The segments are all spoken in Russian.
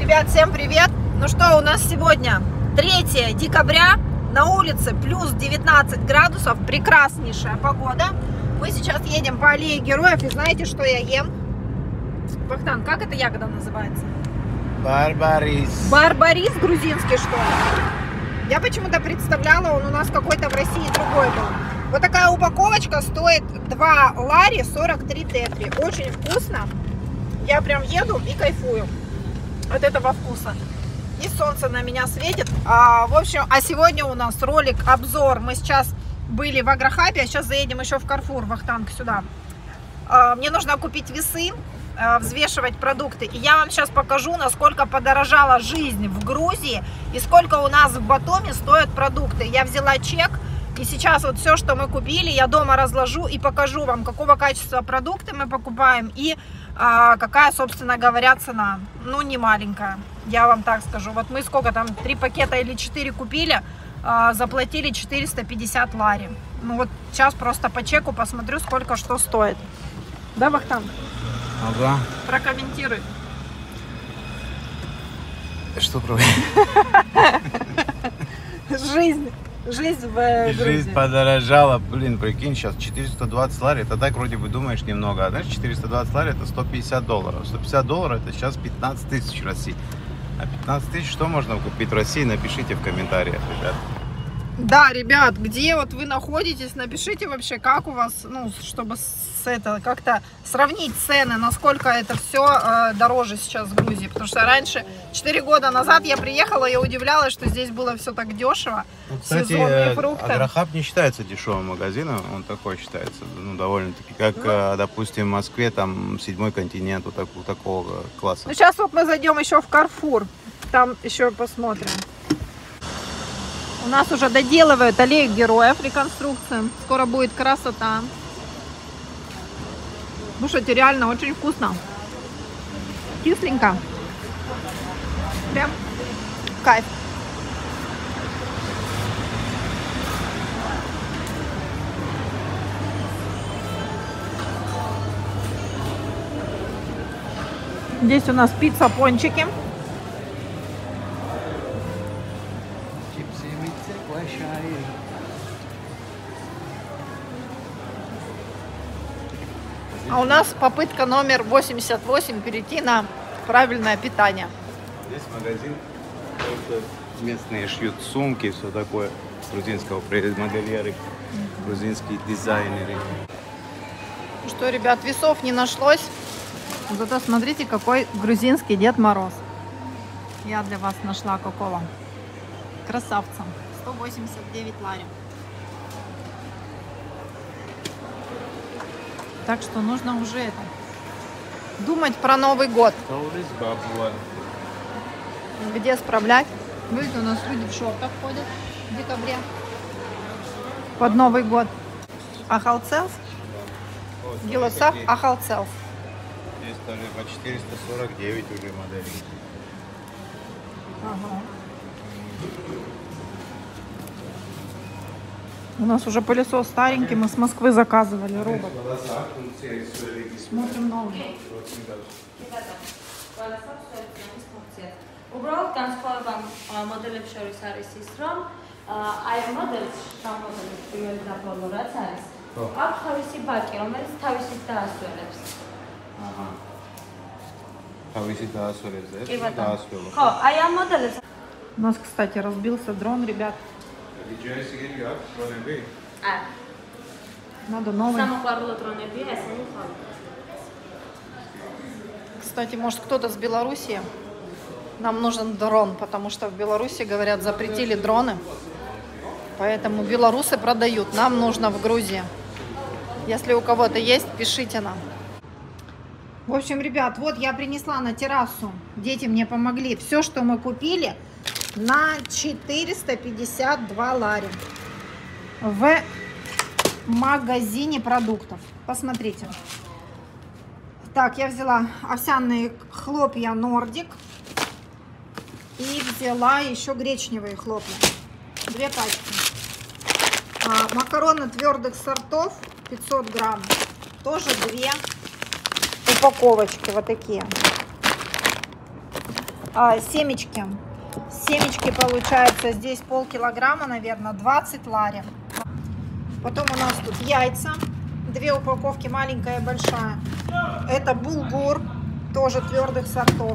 Ребят, всем привет! Ну что, у нас сегодня 3 декабря, на улице плюс 19 градусов, прекраснейшая погода. Мы сейчас едем по аллее Героев, и знаете, что я ем? Бахтан, как эта ягода называется? Барбарис. Барбарис грузинский, что ли? Я почему-то представляла, он у нас какой-то в России другой был. Вот такая упаковочка стоит 2 лари 43 тетри. Очень вкусно. Я прям еду и кайфую от этого вкуса. И солнце на меня светит. В общем, а сегодня у нас ролик-обзор. Мы сейчас были в Агрохабе, а сейчас заедем еще в Карфур, Вахтанг, сюда. Мне нужно купить весы, взвешивать продукты. И я вам сейчас покажу, насколько подорожала жизнь в Грузии и сколько у нас в Батуми стоят продукты. Я взяла чек, и сейчас вот все, что мы купили, я дома разложу и покажу вам, какого качества продукты мы покупаем и какая, собственно говоря, цена. Ну, не маленькая, я вам так скажу. Вот мы сколько там, 3 пакета или 4 купили, заплатили 450 лари. Ну вот сейчас просто по чеку посмотрю, сколько что стоит. Да, Вахтанг? Ага. Прокомментируй. Что про... Жизнь в Грузии. Жизнь подорожала, блин, прикинь, сейчас 420 лари, это так вроде бы думаешь немного, а знаешь, 420 лари это 150 долларов. 150 долларов это сейчас 15 тысяч в России. А 15 тысяч что можно купить в России, напишите в комментариях, ребят. Да, ребят, где вот вы находитесь, напишите вообще, как у вас, ну, чтобы как-то сравнить цены, насколько это все дороже сейчас в Грузии. Потому что раньше, 4 года назад я приехала и удивлялась, что здесь было все так дешево. Ну, кстати, сезонные фрукты. Агрохаб не считается дешевым магазином, он такой считается, ну, довольно-таки, как, допустим, в Москве, там, 7-й континент, вот такого класса. Ну, сейчас вот мы зайдем еще в Карфур, там еще посмотрим. У нас уже доделывают аллею Героев, реконструкцию. Скоро будет красота. Слушайте, реально очень вкусно. Кисленько. Прям кайф. Здесь у нас пицца-пончики. А у нас попытка номер 88 перейти на правильное питание. Здесь магазин, местные шьют сумки, все такое, грузинского модельеры, грузинские дизайнеры. Ну что, ребят, весов не нашлось. Зато смотрите, какой грузинский Дед Мороз. Я для вас нашла какого. Красавца. 189 лари. Так что нужно уже думать про Новый год. Где справлять? Видите, у нас люди в шортах ходят в декабре. Под Новый год. Ахалцелс? Гилосав Ахалцелс. Здесь даже по 449 уже модели. Ага. У нас уже пылесос старенький, мы с Москвы заказывали, робот. Смотрим новый. უბრალოდ განსხვავება მოდელებს შორის არის ის, რომ აი ამ მოდელს, ამ მოდელის პირველი და ბოლო რაც არის, აქვს თავისი ბაკი, რომელიც თავისით დაასვენებს. აჰა. თავისით დაასვენებს ეს? კი ბატონო. დაასვენებს. ხო, აი ამ მოდელებს. У нас, кстати, разбился дрон, ребят. Надо новый. სამოყვარულო დრონებია, ესენი ხო. Кстати, может, кто-то с Белоруссии. Нам нужен дрон, потому что в Беларуси, говорят, запретили дроны. Поэтому белорусы продают. Нам нужно в Грузии. Если у кого-то есть, пишите нам. В общем, ребят, вот я принесла на террасу. Дети мне помогли. Все, что мы купили, на 452 лари. В магазине продуктов. Посмотрите. Так, я взяла овсяные хлопья Нордик. И взяла еще гречневые хлопья. 2 пачки. Макароны твердых сортов 500 грамм. Тоже 2 упаковочки вот такие. Семечки. Семечки получается здесь полкилограмма, наверное, 20 лари. Потом у нас тут яйца. 2 упаковки, маленькая и большая. Это булгур, тоже твердых сортов.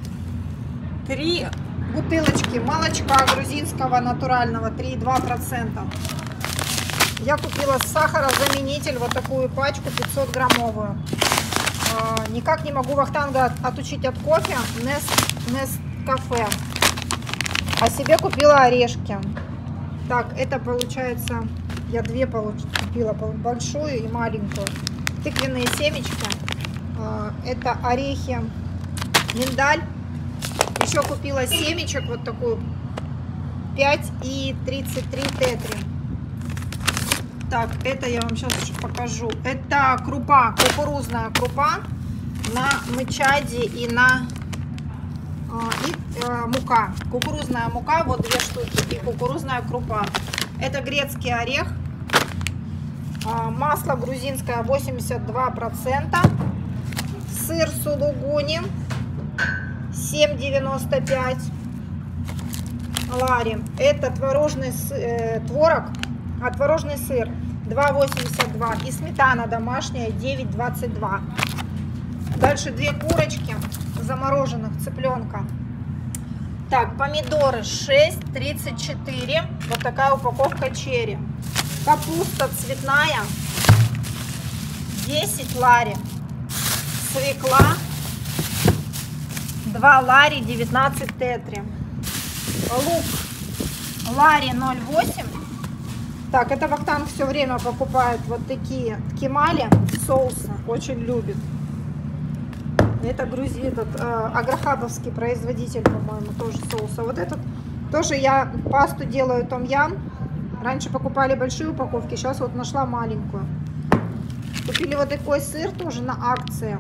3 бутылочки молочка грузинского натурального, 3,2%. Я купила сахарозаменитель, вот такую пачку 500 граммовую. Никак не могу Вахтанга отучить от кофе, Нескафе. А себе купила орешки. Так, это получается, я 2 купила, большую и маленькую. Тыквенные семечки. Это орехи, миндаль. Еще купила семечек вот такую 5,33 тетри. Так, это я вам сейчас еще покажу. Это крупа, кукурузная крупа на мычаде и на мука. Кукурузная мука, вот 2 штуки, и кукурузная крупа. Это грецкий орех. Масло грузинское 82%. Сыр сулугуни 7,95 лари. Это творожный творог, творожный сыр 2,82 и сметана домашняя 9,22. Дальше 2 курочки замороженных, цыпленка. Так, помидоры 6,34. Вот такая упаковка черри. Капуста цветная 10 лари. Свекла 2 лари 19 тетри. Лук лари 0,8. Так, это Вахтанг все время покупает вот такие ткемали, соусы, очень любит. Это агрохабовский производитель, по-моему, тоже соуса. Вот этот тоже я пасту делаю том-ям. Раньше покупали большие упаковки, сейчас вот нашла маленькую. Купили вот такой сыр тоже на акции.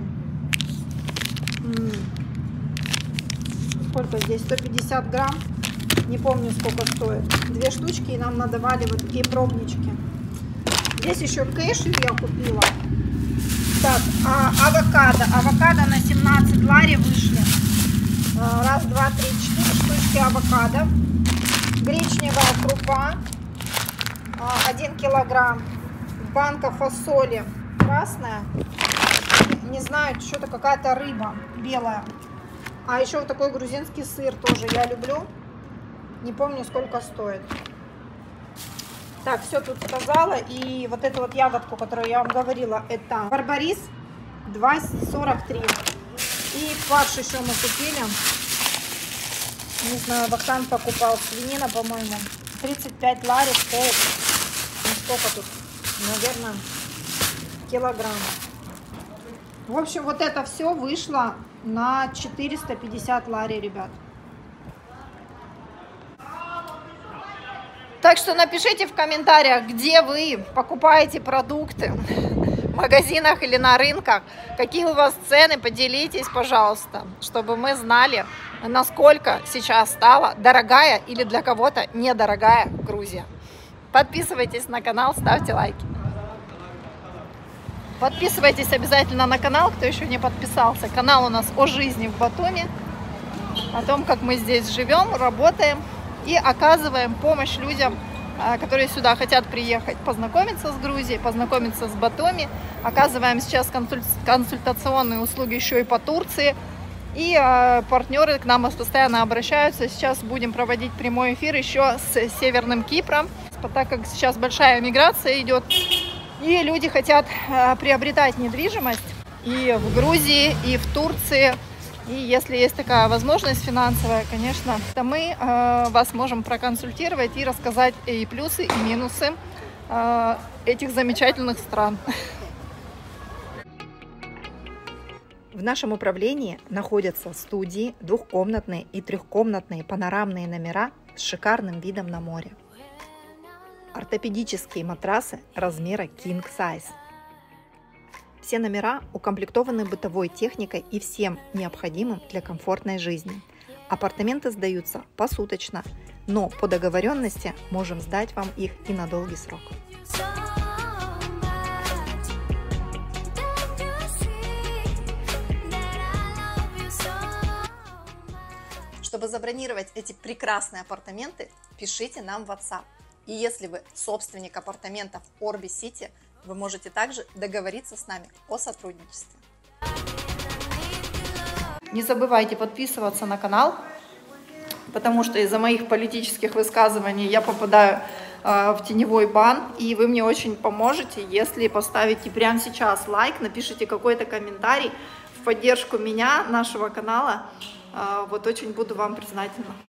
Сколько здесь? 150 грамм. Не помню, сколько стоит. 2 штучки, и нам надавали вот такие пробнички. Здесь еще кэшью я купила. Так, авокадо. Авокадо на 17 лари вышли. Раз, два, три, 4 штучки авокадо. Гречневая крупа. 1 килограмм. Банка фасоли красная. Не знаю, что-то какая-то рыба белая. А еще вот такой грузинский сыр тоже я люблю. Не помню, сколько стоит. Так, все тут сказала. И вот эту вот ягодку, которую я вам говорила, это барбарис 2,43. И фарш еще мы купили. Не знаю, Вахтанг покупал. Свинина, по-моему. 35 лари стоит. Ну, сколько тут? Наверное, килограмм. В общем, вот это все вышло на 450 лари, ребят. Так что напишите в комментариях, где вы покупаете продукты, в магазинах или на рынках, какие у вас цены, поделитесь, пожалуйста, чтобы мы знали, насколько сейчас стала дорогая или для кого-то недорогая Грузия. Подписывайтесь на канал, ставьте лайки. Подписывайтесь обязательно на канал, кто еще не подписался. Канал у нас о жизни в Батуми, о том, как мы здесь живем, работаем и оказываем помощь людям, которые сюда хотят приехать, познакомиться с Грузией, познакомиться с Батуми. Оказываем сейчас консультационные услуги еще и по Турции. И партнеры к нам постоянно обращаются. Сейчас будем проводить прямой эфир еще с Северным Кипром, так как сейчас большая миграция идет. И люди хотят приобретать недвижимость и в Грузии, и в Турции. И если есть такая возможность финансовая, конечно, то мы вас можем проконсультировать и рассказать и плюсы, и минусы этих замечательных стран. В нашем управлении находятся студии, двухкомнатные и трехкомнатные панорамные номера с шикарным видом на море. Ортопедические матрасы размера King Size. Все номера укомплектованы бытовой техникой и всем необходимым для комфортной жизни. Апартаменты сдаются посуточно, но по договоренности можем сдать вам их и на долгий срок. Чтобы забронировать эти прекрасные апартаменты, пишите нам в WhatsApp. И если вы собственник апартаментов Orbi City, вы можете также договориться с нами о сотрудничестве. Не забывайте подписываться на канал, потому что из-за моих политических высказываний я попадаю в теневой бан, и вы мне очень поможете, если поставите прямо сейчас лайк, напишите какой-то комментарий в поддержку меня, нашего канала. Вот очень буду вам признательна.